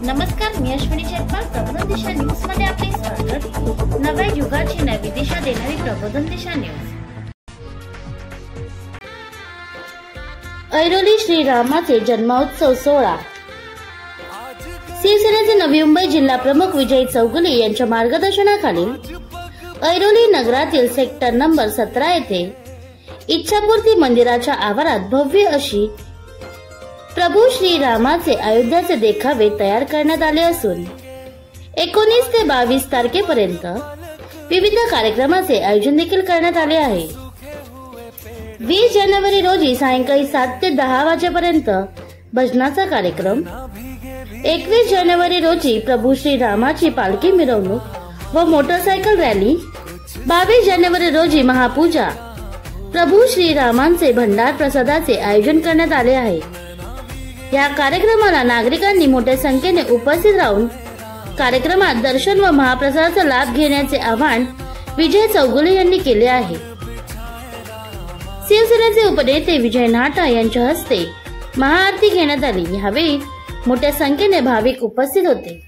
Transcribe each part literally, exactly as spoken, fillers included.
नमस्कार, मी अश्विनी चेतपाल. प्रबोधन दिशा न्यूज मध्ये आपले स्वागत. नव्या युगाची नवी दिशा देणारी प्रबोधन दिशा न्यूज. ऐरोली श्रीरामाचे जन्मोत्सव सोहळा. शिवसेनेचे नवी मुंबई जिल्हा प्रमुख विजय चौगुले यांच्या मार्गदर्शनाखाली ऐरोली नगरातील सेक्टर नंबर सतरा येथे इच्छापूर्ती मंदिराच्या आवारात भव्य अशी प्रभू श्रीरामाचे अयोध्याचे देखावे तयार करण्यात आले असून एकोणीस ते बावीस तारखेपर्यंत विविध कार्यक्रमाचे आयोजन देखील करण्यात आले आहे. वीस जानेवारी रोजी सायंकाळी सात ते दहा वाजेपर्यंत भजनाचा कार्यक्रम, एकवीस जानेवारी रोजी प्रभू श्रीरामाची पालखी मिरवणूक व मोटरसायकल रॅली, बावीस जानेवारी रोजी महापूजा, प्रभू श्रीरामांचे भंडार प्रसादाचे आयोजन करण्यात आले आहे. या कार्यक्रमाला नागरिकांनी मोठ्या संख्येने उपस्थित राहून कार्यक्रमात दर्शन व महाप्रसादाचा लाभ घेण्याचे आवाहन विजय चौगुले यांनी केले आहे. शिवसेनेचे उपनेते विजय नाटा यांच्या हस्ते महाआरती घेण्यात आली. यावेळी मोठ्या संख्येने भाविक उपस्थित होते.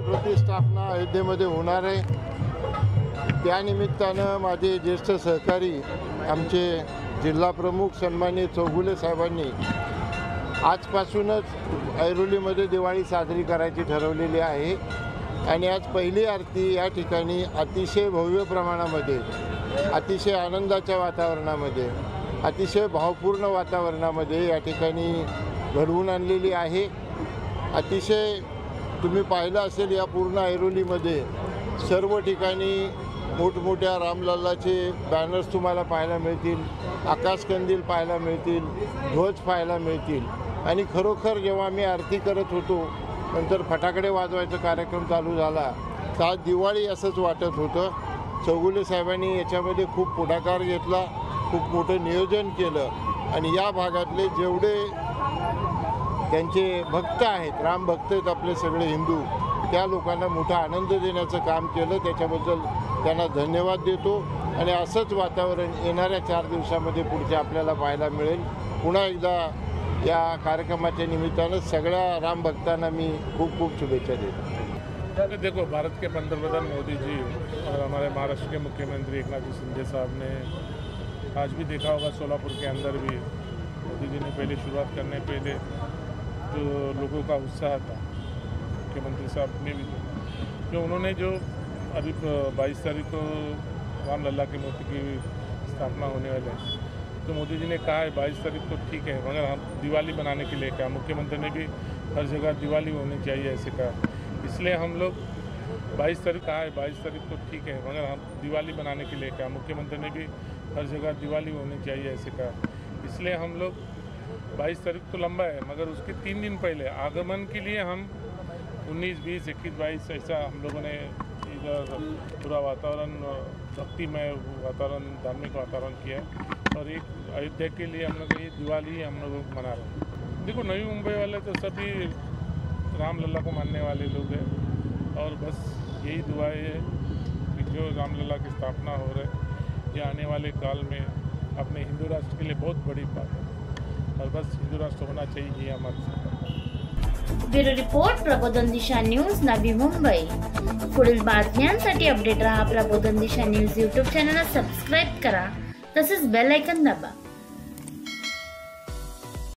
रामाची प्रतिष्ठापना अयोध्येमध्ये होणार आहे। त्यानिमित्तानं माझे ज्येष्ठ सहकारी आमचे जिल्हा प्रमुख सन्माननीय चौगुले साहेबांनी आजपासूनच ऐरोलीमध्ये दिवाळी साजरी करायची ठरवलेली आहे आणि आज पहिली आरती या ठिकाणी अतिशय भव्य प्रमाणामध्ये, अतिशय आनंदाच्या वातावरणामध्ये, अतिशय भावपूर्ण वातावरणामध्ये या ठिकाणी घडवून आणलेली आहे। अतिशय तुम्ही पाहिलं असेल या पूर्ण ऐरोलीमध्ये सर्व ठिकाणी मोठमोठ्या रामलल्लाचे बॅनर्स तुम्हाला पाहायला मिळतील, आकाशकंदील पाहायला मिळतील, ध्वज पाहायला मिळतील आणि खरोखर जेव्हा मी आरती करत होतो नंतर फटाकडे वाजवायचा कार्यक्रम चालू झाला तर आज दिवाळी असंच वाटत होतं। चौगुले साहेबांनी याच्यामध्ये खूप पुढाकार घेतला, खूप मोठं नियोजन केलं आणि या भागातले जेवढे त्यांचे भक्त आहेत, राम भक्त आहेत आपले सगळे हिंदू, त्या लोकांना मोठा आनंद देण्याचं काम केलं, त्याच्याबद्दल त्यांना धन्यवाद देतो आणि असंच वातावरण येणाऱ्या चार दिवसामध्ये पुढचे आपल्याला पाहायला मिळेल। पुन्हा एकदा या कार्यक्रमाच्या निमित्तानं सगळ्या राम भक्तांना मी खूप खूप शुभेच्छा देतो। देखो, भारत के पंतप्रधान मोदी जी और हमारे महाराष्ट्र के मुख्यमंत्री एक नाथ शिंदे साहब ने आज भी देखा होगा सोलापुर के अंदर भी मोदी जी ने पहले शुरुआत करने पहले जो लोगों का उत्साह था, मुख्यमंत्री साहब ने भी जो उन्होंने जो अभी बाईस तारीख को रामलल्ला की मूर्ति की स्थापना होने वाले है, तो मोदी जी ने कहा है बाईस तारीख को ठीक है मगर हम दिवाली बनाने के लिए कहा, मुख्यमंत्री ने भी हर जगह दिवाली होनी चाहिए ऐसे कहा, इसलिए हम लोग बाईस तारीख कहा है बाईस तारीख को ठीक है मगर हम दिवाली बनाने के लिए कहा, मुख्यमंत्री ने भी हर जगह दिवाली होनी चाहिए ऐसे कहा, इसलिए हम लोग बाईस तारीख तो लंबा है मगर उसके तीन दिन पहले आगमन के लिए हम उन्नीस, बीस, इक्कीस, बाईस ऐसा हम लोगों ने इधर पूरा वातावरण भक्तिमय वातावरण, धार्मिक वातावरण किया है और एक अयोध्या के लिए हम लोग ये दिवाली हम लोग मना रहे हैं। देखो, नई मुंबई वाले तो सभी रामलल्ला को मानने वाले लोग हैं और बस यही दुआएं है कि जो रामलल्ला की स्थापना हो रही है ये आने वाले काल में अपने हिंदू राष्ट्र के लिए बहुत बड़ी बात है और बस हिंदू राष्ट्र होना चाहिए ये हमारे। ब्युरो रिपोर्ट, प्रबोधन दिशा न्यूज, नवी मुंबई। पुढील बातम्यांसाठी अपडेट रहा प्रबोधन दिशा न्यूज यूट्यूब चॅनलला सबस्क्राईब करा तसेच बेल आयकॉन दाबा।